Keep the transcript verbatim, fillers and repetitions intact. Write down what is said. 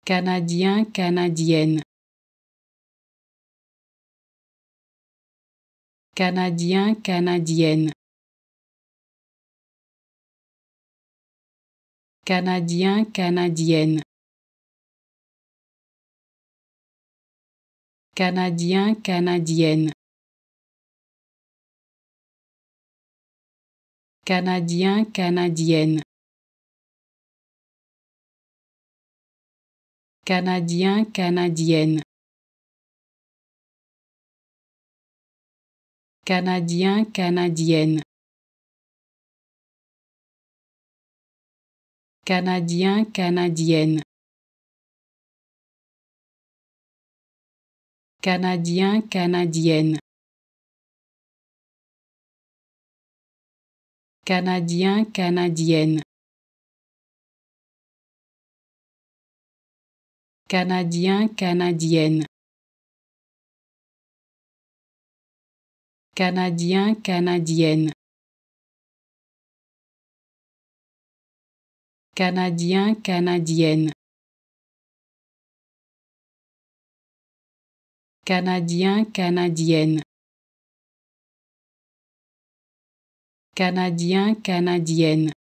Canadien, canadienne. Canadien, canadienne. Canadien, canadienne. Canadien, canadienne. Canadien, canadienne. Canadien, canadienne. Canadien, canadienne. Canadien, canadienne. Canadien, canadienne. Canadien, canadienne. Canadien, canadienne. Canadien, canadienne. Canadien, canadienne. Canadien, canadienne. Canadien, canadienne.